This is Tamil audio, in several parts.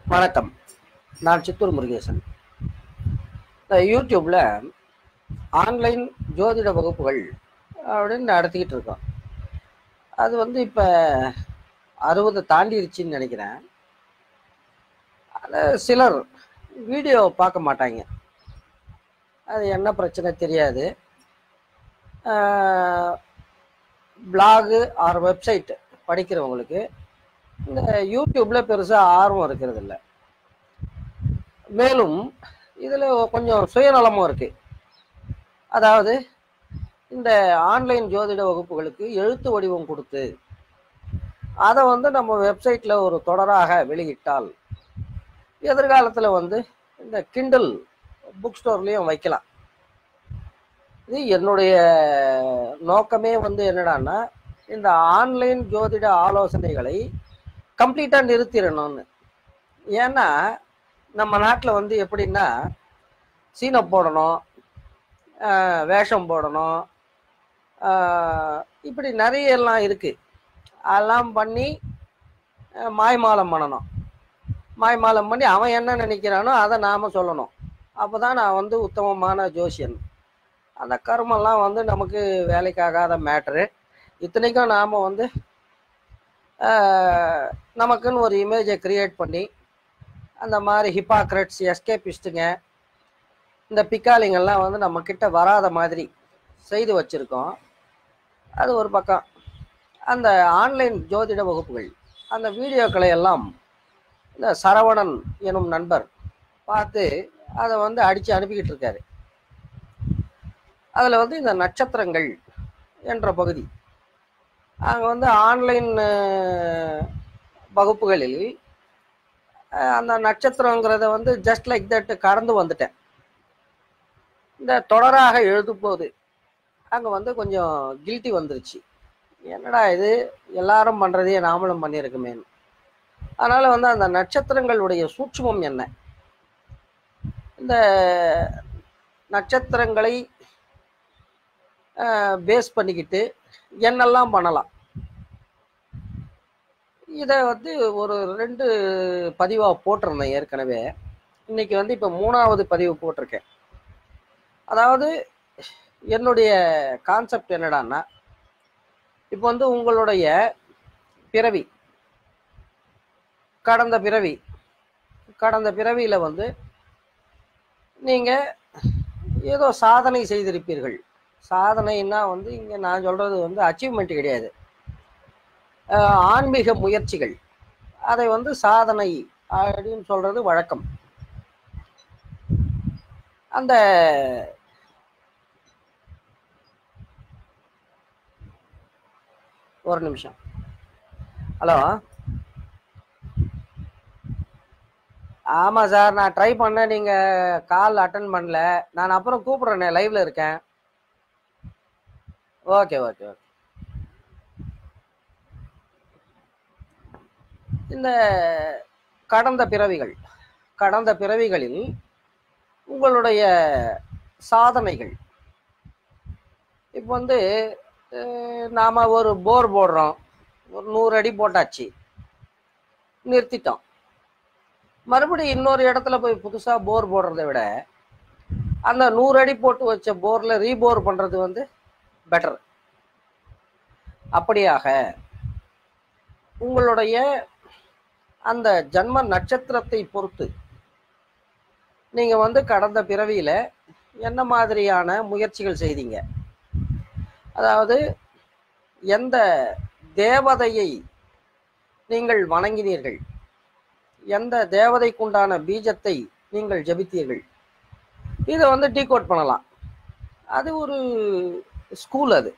வணக்கம். நான் சித்தூர் முருகேசன். யூடியூப்ல ஆன்லைன் ஜோதிட வகுப்புகள் அப்படின்னு நடத்திக்கிட்டு இருக்கோம். அது இப்போ 60 தாண்டிருச்சுன்னு நினைக்கிறேன். அதில் சிலர் வீடியோ பார்க்க மாட்டாங்க. அது என்ன பிரச்சனை தெரியாது. பிளாகு ஆர் வெப்சைட் படிக்கிறவங்களுக்கு இந்த யூடியூப்பில் பெருசாக ஆர்வம் இருக்கிறது இல்லை. மேலும் இதில் கொஞ்சம் சுயநலமும் இருக்குது. அதாவது இந்த ஆன்லைன் ஜோதிட வகுப்புகளுக்கு எழுத்து வடிவம் கொடுத்து அதை நம்ம வெப்சைட்டில் ஒரு தொடராக வெளியிட்டால் எதிர்காலத்தில் இந்த கிண்டல் புக் ஸ்டோர்லேயும் வைக்கலாம். இது என்னுடைய நோக்கமே என்னடான்னா, இந்த ஆன்லைன் ஜோதிட ஆலோசனைகளை கம்ப்ளீட்டாக நிறுத்திடணும்னு. ஏன்னா நம்ம நாட்டில் எப்படின்னா, சீனை போடணும், வேஷம் போடணும், இப்படி நிறைய எல்லாம் இருக்குது. அதெல்லாம் பண்ணி மாய்மாலம் பண்ணணும். மாய்மாலம் பண்ணி அவன் என்ன நினைக்கிறானோ அதை நாம் சொல்லணும். அப்போ தான் நான் உத்தமமான ஜோசியன். அந்த கர்மெல்லாம் நமக்கு வேலைக்காகாத மேட்ரு. இத்தனைக்கும் நாம் நமக்குன்னு ஒரு இமேஜை க்ரியேட் பண்ணி அந்த மாதிரி ஹிப்பாக்ரட்ஸ், எஸ்கேபிஸ்ட்டுங்க, இந்த பிக்காலிங்கெல்லாம் நம்மக்கிட்ட வராத மாதிரி செய்து வச்சுருக்கோம். அது ஒரு பக்கம். அந்த ஆன்லைன் ஜோதிட வகுப்புகள் அந்த வீடியோக்களை எல்லாம் இந்த சரவணன் எனும் நண்பர் பார்த்து அதை அடித்து அனுப்பிக்கிட்டு இருக்காரு. அதில் இந்த நட்சத்திரங்கள் என்ற பகுதி அங்கே ஆன்லைன் வகுப்புகளில் அந்த நட்சத்திரங்கிறத ஜஸ்ட் லைக் தட் கடந்து வந்துட்டேன். இந்த தொடராக எழுதும்போது அங்கே கொஞ்சம் கில்ட்டி வந்துருச்சு. என்னடா இது, எல்லாரும் பண்ணுறதையே நாமளும் பண்ணியிருக்குமேன்னு. அதனால் அந்த நட்சத்திரங்களுடைய சூட்சுமம் என்ன, இந்த நட்சத்திரங்களை பேஸ் பண்ணிக்கிட்டு என்னெல்லாம் பண்ணலாம், இதை ஒரு 2 பதிவாக போட்டிருந்தேன் ஏற்கனவே. இன்னைக்கு இப்போ 3வது பதிவு போட்டிருக்கேன். அதாவது என்னுடைய கான்செப்ட் என்னடான்னா, இப்போ உங்களுடைய பிறவி, கடந்த பிறவியில் நீங்கள் ஏதோ சாதனை செய்திருப்பீர்கள். சாதனைன்னா இங்கே நான் சொல்கிறது அச்சீவ்மெண்ட் கிடையாது, ஆன்மீக முயற்சிகள். அதை சாதனை அப்படின்னு சொல்கிறது வழக்கம். அந்த ஒரு நிமிஷம். ஹலோ. ஆமாம் சார், நான் ட்ரை பண்ணேன், நீங்கள் கால் அட்டன் பண்ணல. நான் அப்புறம் கூப்பிட்றேனே, லைவில் இருக்கேன். Okay okay okay. இந்த கடந்த பிறவிகளில் உங்களுடைய சாதனைகள், இப்போ நாம் ஒரு போர் போடுறோம், ஒரு 100 அடி போட்டாச்சு, நிறுத்திட்டோம். மறுபடியும் இன்னொரு இடத்துல போய் புதுசாக போர் போடுறதை விட அந்த 100 அடி போட்டு வச்ச போரில் ரீபோர் பண்ணுறது பெட்டர். அப்படியாக உங்களுடைய அந்த ஜன்ம நட்சத்திரத்தை பொறுத்து நீங்கள் கடந்த பிறவியில் என்ன மாதிரியான முயற்சிகள் செய்தீங்க, அதாவது எந்த தேவதையை நீங்கள் வணங்கினீர்கள், எந்த தேவதைக்குண்டான பீஜத்தை நீங்கள் ஜபித்தீர்கள், இதை டீகோட் பண்ணலாம். அது ஒரு ஸ்கூல். அது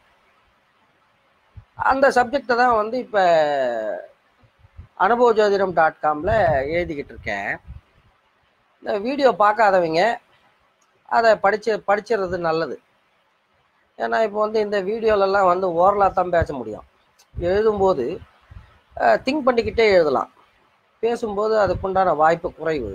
அந்த சப்ஜெக்டை தான் இப்போ அனுபவஜோதிடம்.comல எழுதிக்கிட்டு இருக்கேன். இந்த வீடியோ பார்க்காதவங்க அதை படிச்சிடுறது நல்லது. ஏன்னா இப்போ இந்த வீடியோலெல்லாம் ஓரலாக தான் பேச முடியும். எழுதும்போது திங்க் பண்ணிக்கிட்டே எழுதலாம், பேசும்போது அதுக்குண்டான வாய்ப்பு குறைவு.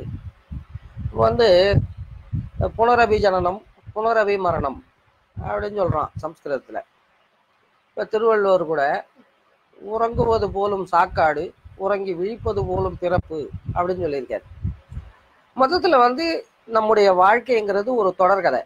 புனரபி ஜனனம் புனரபி மரணம் அப்படின்னு சொல்கிறான் சம்ஸ்கிருதத்தில். இப்போ திருவள்ளுவர் கூட உறங்குவது போலும் சாக்காடு உறங்கி விழிப்பது போலும் பிறப்பு அப்படின்னு சொல்லியிருக்காரு. மொத்தத்துல வந்து நம்முடைய வாழ்க்கைங்கிறது ஒரு தொடர்கதை.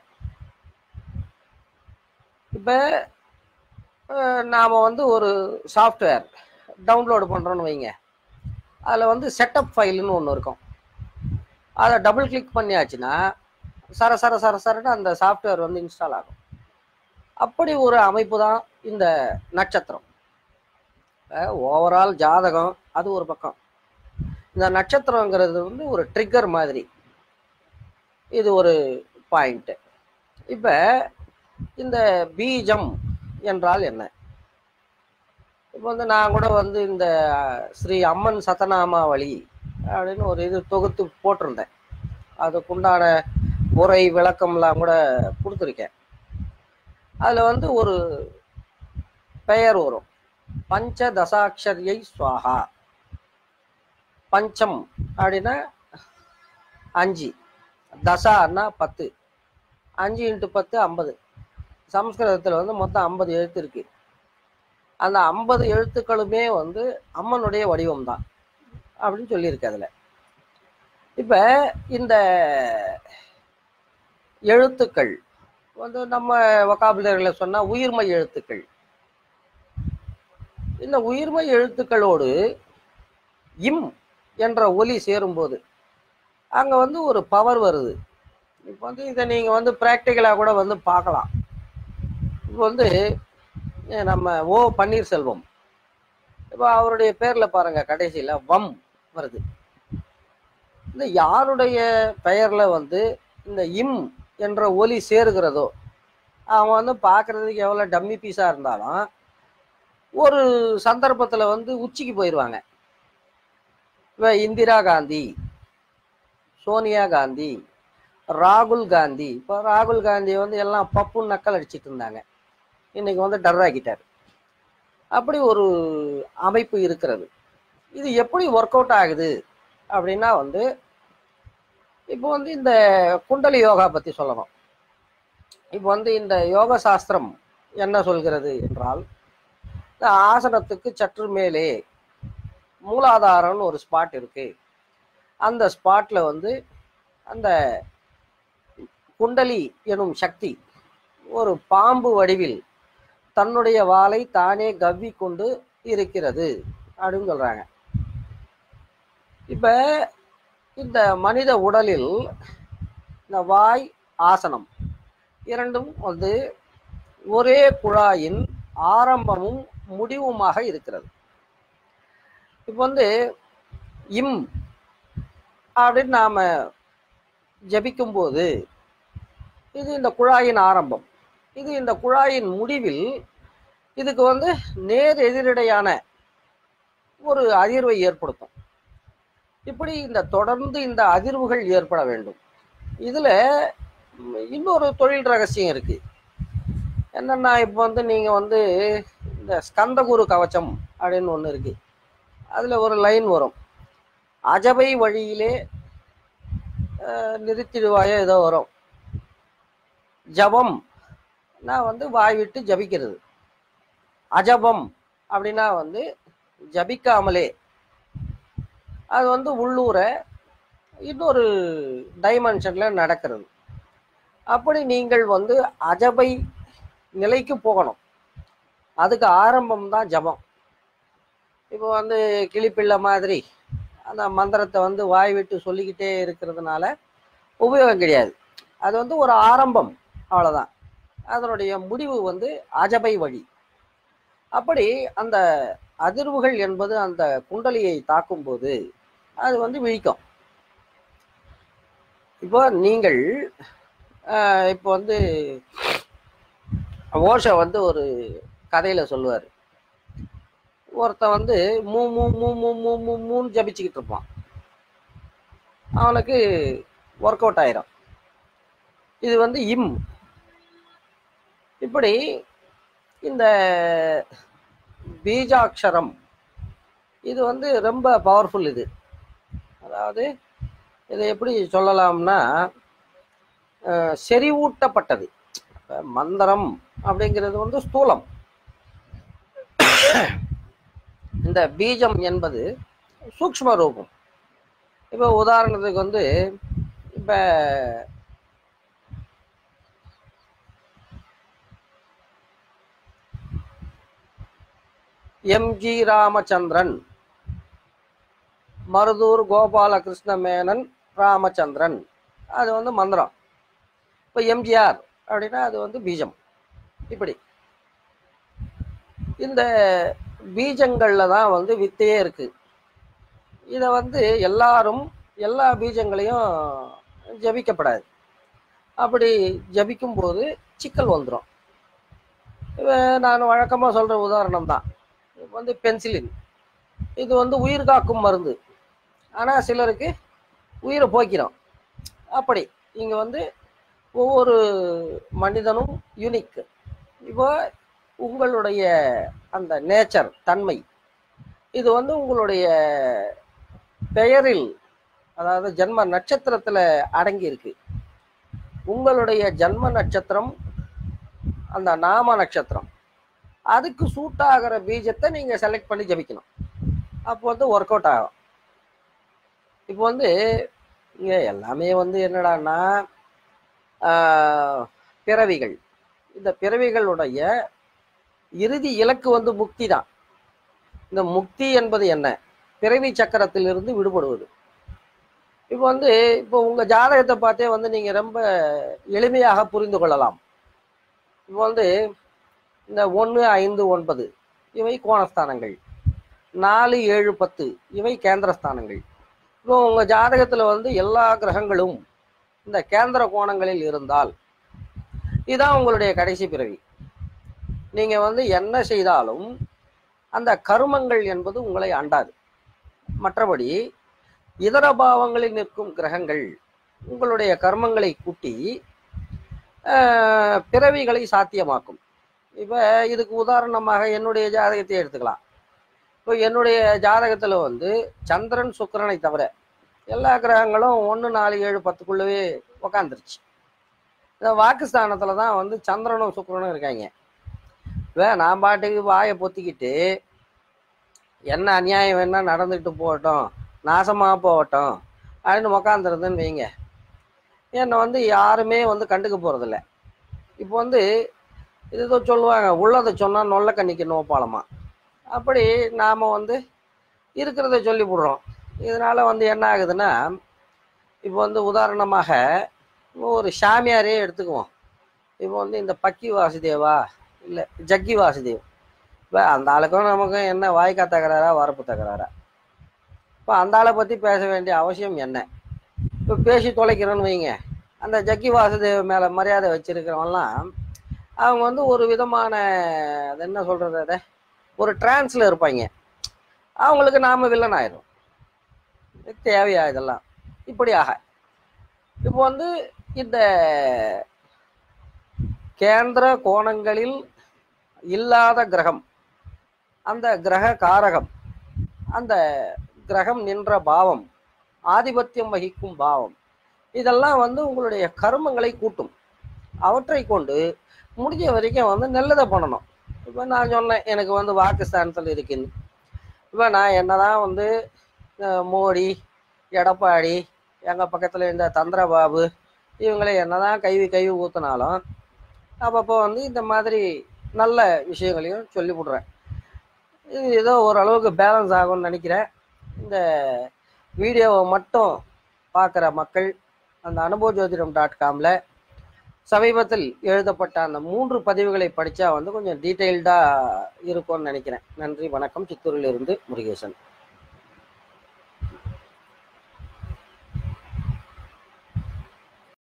இப்ப நாம வந்து ஒரு சாஃப்ட்வேர் டவுன்லோடு பண்றோம்னு வைங்க, அதுல வந்து செட்டப் ஃபைல்னு ஒன்று இருக்கும். அதை டபுள் கிளிக் பண்ணியாச்சுன்னா சரன்னு அந்த சாஃப்ட்வேர் வந்து இன்ஸ்டால் ஆகும். அப்படி ஒரு அமைப்பு தான் இந்த நட்சத்திரம். ஓவரால் ஜாதகம் அது ஒரு பக்கம், இந்த நட்சத்திரங்கிறது வந்து ஒரு ட்ரிக்கர் மாதிரி. இது ஒரு பாயிண்ட். இப்ப இந்த பீஜம் என்றால் என்ன? இப்போ வந்து நான் கூட வந்து இந்த ஸ்ரீ அம்மன் சதநாமாவளி அப்படின்னு ஒரு இது தொகுத்து போட்டிருந்தேன். அதுக்குண்டான உரை விளக்கம்லாம் கூட கொடுத்துருக்கேன். அதில் வந்து ஒரு பெயர் வரும், பஞ்சதசாட்சரியை ஸ்வாஹா. பஞ்சம் அப்படின்னா 5, தசான்னா 10, 5 × 10 50. சமஸ்கிருதத்தில் வந்து மொத்தம் 50 எழுத்து இருக்கு. அந்த 50 எழுத்துக்களுமே வந்து அம்மனுடைய வடிவம் தான் அப்படின்னு சொல்லியிருக்கு அதுல. இப்ப இந்த எழுத்துக்கள் வந்து நம்ம வொகாபுலரியில சொன்னா உயிர்மை எழுத்துக்கள். இந்த உயிர்மை எழுத்துக்களோடு இம் என்ற ஒலி சேரும்போது அங்க வந்து ஒரு பவர் வருது. இப்போ வந்து இதை நீங்க வந்து பிராக்டிக்கலா கூட வந்து பார்க்கலாம். இப்போ வந்து நம்ம ஓ பன்னீர்செல்வம், இப்போ அவருடைய பேர்ல பாருங்க கடைசியில வம் வருது. இந்த யாருடைய பெயர்ல வந்து இந்த இம் என்ற ஒலி சேருகிறதோ அவன் வந்து பார்க்கறதுக்கு எவ்வளவு டம்மி பீஸா இருந்தாலும் ஒரு சந்தர்ப்பத்துல வந்து உச்சிக்கு போயிடுவாங்க. இப்போ இந்திரா காந்தி, சோனியா காந்தி, ராகுல் காந்தி. இப்போ ராகுல் காந்தி வந்து எல்லாம் பப்புன்னு நக்கல் அடிச்சிட்டு இருந்தாங்க, இன்னைக்கு வந்து டர்ராக்கிட்டார். அப்படி ஒரு அமைப்பு இருக்கிறது. இது எப்படி ஒர்க் அவுட் ஆகுது அப்படின்னா வந்து இப்போ வந்து இந்த குண்டலி யோகா பத்தி சொல்லணும். இப்போ வந்து இந்த யோக சாஸ்திரம் என்ன சொல்கிறது என்றால், இந்த ஆசனத்துக்கு சற்று மேலே மூலாதாரம்னு ஒரு ஸ்பாட் இருக்கு. அந்த ஸ்பாட்ல வந்து அந்த குண்டலி எனும் சக்தி ஒரு பாம்பு வடிவில் தன்னுடைய வாளை தானே கவ்வி கொண்டு இருக்கிறது அப்படின்னு சொல்றாங்க. இப்ப இந்த மனித உடலில் இந்த வாய், ஆசனம் இரண்டும் வந்து ஒரே குழாயின் ஆரம்பமும் முடிவுமாக இருக்கிறது. இப்போ வந்து இம் அப்படின்னு நாம ஜபிக்கும் போது இது இந்த குழாயின் ஆரம்பம், இது இந்த குழாயின் முடிவில் இதுக்கு வந்து நேர் எதிரடையான ஒரு அதிர்வை ஏற்படுத்தும். இப்படி இந்த தொடர்ந்து இந்த அதிர்வுகள் ஏற்பட வேண்டும். இதுல இன்னொரு தொழில் ரகசியம் இருக்கு. என்னன்னா, இப்போ வந்து நீங்க வந்து இந்த ஸ்கந்தகுரு கவச்சம் அப்படின்னு ஒண்ணு இருக்கு. அதுல ஒரு லைன் வரும், அஜபை வழியிலே நிறுத்திடுவாயோ ஏதோ வரும். ஜபம் நான் வந்து வாய் விட்டு ஜபிக்கிறது, அஜபம் அப்படின்னா வந்து ஜபிக்காமலே அது வந்து உள்ளூர இன்னொரு டைமென்ஷன்ல நடக்கிறது. அப்படி நீங்கள் வந்து அஜபை நிலைக்கு போகணும். அதுக்கு ஆரம்பம் தான் ஜபம். இப்போ வந்து கிளிப்பிள்ளை மாதிரி அந்த மந்திரத்தை வந்து வாய் விட்டு சொல்லிக்கிட்டே இருக்கிறதுனால உபயோகம் கிடையாது. அது வந்து ஒரு ஆரம்பம், அவ்வளவுதான். அதனுடைய முடிவு வந்து அஜபை வழி. அப்படி அந்த அதிர்வுகள் என்பது அந்த குண்டலியை தாக்கும் போது அது வந்து விழிக்கும். இப்போ நீங்கள் இப்போ வந்து ஓஷோ வந்து ஒரு கதையில சொல்லுவார், ஒருத்தன் வந்து மூ மூ மூ மூ மூ மூ மூன்னு ஜபிச்சுக்கிட்டு இருப்பான், அவனுக்கு ஒர்க் அவுட் ஆயிரும். இது வந்து இம். இப்படி இந்த பீஜாட்சரம் இது வந்து ரொம்ப பவர்ஃபுல். இது அதாவது இதை எப்படி சொல்லலாம்னா செறிவூட்டப்பட்டது. மந்திரம் அப்படிங்கிறது வந்து ஸ்தூலம். இந்த பீஜம் என்பது சூக்ஷ்ம ரூபம். இப்போ உதாரணத்துக்கு வந்து இப்போ எம்ஜி ராமச்சந்திரன், மருதூர் கோபாலகிருஷ்ண மேனன் ராமச்சந்திரன், அது வந்து மந்திரம். இப்போ எம்ஜிஆர் அப்படின்னா அது வந்து பீஜம். இப்படி இந்த பீஜங்கள்ல தான் வந்து வித்தையே இருக்கு. இதை வந்து எல்லாரும் எல்லா பீஜங்களையும் ஜபிக்கப்படாது. அப்படி ஜபிக்கும் போது சிக்கல் வந்துடும். நான் வழக்கமாக சொல்ற உதாரணம் தான் வந்து பென்சிலின். இது வந்து உயிர் காக்கும் மருந்து, ஆனால் சிலருக்கு உயிரை போக்கிறோம். அப்படி இங்கே வந்து ஒவ்வொரு மனிதனும் யூனிக். இப்போ உங்களுடைய அந்த நேச்சர் தன்மை இது வந்து உங்களுடைய பெயரில், அதாவது ஜென்ம நட்சத்திரத்தில் அடங்கி இருக்கு. உங்களுடைய ஜென்ம நட்சத்திரம் அந்த நாம நட்சத்திரம், அதுக்கு சூட் ஆகிற பீஜத்தை நீங்க செலக்ட் பண்ணி ஜபிக்கணும். அப்போ வந்து ஒர்க் அவுட் ஆகும். இப்போ வந்து இங்க எல்லாமே வந்து என்னடான்னா பிறவிகள். இந்த பிறவிகளுடைய இறுதி இலக்கு வந்து முக்தி தான். இந்த முக்தி என்பது என்ன? பிறவி சக்கரத்திலிருந்து விடுபடுவது. இப்போ வந்து இப்போ உங்க ஜாதகத்தை பார்த்தே வந்து நீங்க ரொம்ப எளிமையாக புரிந்து கொள்ளலாம். இப்போ வந்து இந்த 1, 5, 9 இவை கோணஸ்தானங்கள், 4, 7, 10 இவை கேந்திரஸ்தானங்கள். இப்போ உங்க ஜாதகத்துல வந்து எல்லா கிரகங்களும் இந்த கேந்திர கோணங்களில் இருந்தால் இதுதான் உங்களுடைய கடைசி பிறவி. நீங்க வந்து என்ன செய்தாலும் அந்த கருமங்கள் என்பது உங்களை ஆண்டாது. மற்றபடி இதர பாவங்களில் நிற்கும் கிரகங்கள் உங்களுடைய கர்மங்களை கூட்டி பிறவிகளை சாத்தியமாக்கும். இப்போ இதுக்கு உதாரணமாக என்னுடைய ஜாதகத்தை எடுத்துக்கலாம். இப்போ என்னுடைய ஜாதகத்தில் வந்து சந்திரன் சுக்கிரனை தவிர எல்லா கிரகங்களும் 1, 4, 7, 10க்குள்ளவே உக்காந்துருச்சு. இந்த வாக்குஸ்தானத்தில் தான் வந்து சந்திரனும் சுக்கிரனும் இருக்காங்க. இப்போ நான் பாட்டுக்கு வாயை பொத்திக்கிட்டு என்ன அநியாயம் வேணா நடந்துக்கிட்டு போகட்டும், நாசமாக போகட்டும் அப்படின்னு உக்காந்துருதுன்னு வைங்க, என்னை வந்து யாருமே வந்து கண்டுக்க போகிறதில்ல. இப்போ வந்து இது சொல்லுவாங்க, உள்ளதை சொன்னால் நொல்ல கண்ணிக்கு நோப்பாலமா. அப்படி நாம் வந்து இருக்கிறத சொல்லி விடுறோம். இதனால் வந்து என்ன ஆகுதுன்னா, இப்போ வந்து உதாரணமாக ஒரு சாமியாரே எடுத்துக்குவோம். இப்போ வந்து இந்த பக்கி வாசுதேவா இல்லை ஜக்கி வாசுதேவ், இப்போ அந்த ஆளுக்கும் நமக்கும் என்ன வாய்க்கா தகராறா வரப்பு தகராறா? இப்போ அந்த ஆளை பற்றி பேச வேண்டிய அவசியம் என்ன? இப்போ பேசி தொலைக்கிறோன்னு வைங்க, அந்த ஜக்கி வாசுதேவ் மேலே மரியாதை வச்சிருக்கிறவங்கலாம் அவங்க வந்து ஒரு விதமான அது என்ன சொல்கிறது, அதை ஒரு டிரான்ஸில் இருப்பாங்க. அவங்களுக்கு நாம் வில்லன் ஆயிடும். தேவையா இதெல்லாம்? இப்படியாக இப்போ வந்து இந்த கேந்திர கோணங்களில் இல்லாத கிரகம், அந்த கிரக காரகம், அந்த கிரகம் நின்ற பாவம், ஆதிபத்தியம் வகிக்கும் பாவம், இதெல்லாம் வந்து உங்களுடைய கர்மங்களை கூட்டும். அவற்றை கொண்டு முடிஞ்ச வரைக்கும் வந்து நல்லதை பண்ணணும். இப்போ நான் சொன்னேன் எனக்கு வந்து வாக்குஸ்தானத்தில் இருக்குன்னு. இப்போ நான் என்னதான் வந்து மோடி, எடப்பாடி, எங்கள் பக்கத்தில் இந்த சந்திரபாபு இவங்களை என்னதான் கை ஊற்றினாலும் அப்பப்போ வந்து இந்த மாதிரி நல்ல விஷயங்களையும் சொல்லி விடுறேன். இது ஏதோ ஓரளவுக்கு பேலன்ஸ் ஆகும்னு நினைக்கிறேன். இந்த வீடியோவை மட்டும் பார்க்குற மக்கள் அந்த அனுபவஜோதிடம்.comல சமீபத்தில் எழுதப்பட்ட அந்த 3 பதிவுகளை படித்தா வந்து கொஞ்சம் டீட்டெயில்டாக இருக்கும்னு நினைக்கிறேன். நன்றி, வணக்கம். சித்தூரிலிருந்து முருகேசன்.